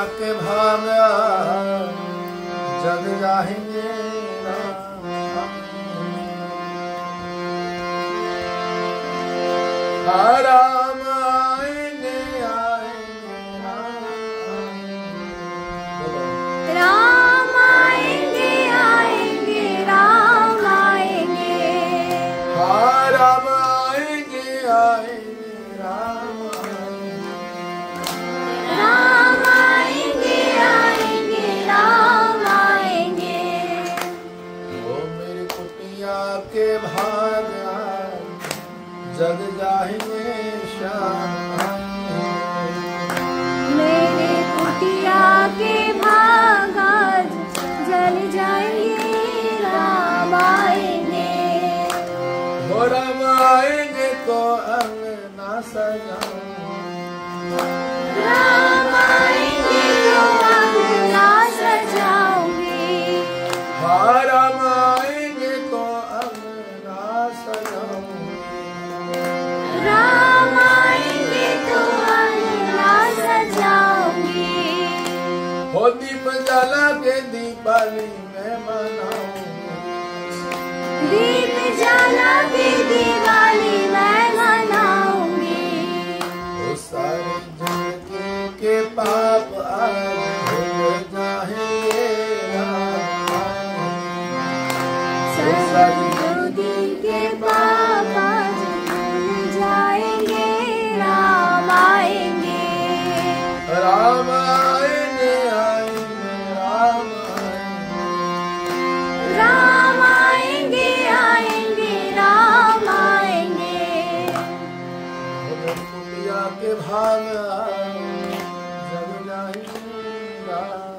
के भाग जग जाएंगे राम आएंगे आएंगे राम आएंगे आएंगे राम आएंगे राम आएंगे आएंगे राम आएंगे आएंगे राम आएंगे। ओ मेरी कुटिया के भाग जग जाएंगे श्याम मेरे कुटिया के भाग जल जाएंगे राम आएंगे। हो राम आएंगे तो अंगना सजाऊं राम आएंगे तो अंगना सजाऊंगी। राम आएंगे तो अंगना सजाऊं राम आएंगे तो अंगना सजाऊंगी। हो दीप जला के दीपावली में मनाऊंगी दीप जला के दिवाली मैं मनाऊंगी। वो सारे जिंदगी के पाप आज धुल जाएंगे सारे जिंदगी के पाप आज धुल जाएंगे राम आएंगे। राम आएंगे आएंगे राम आएंगे आएंगे राम आएंगे। कुटिया के भाग जग जाएंगे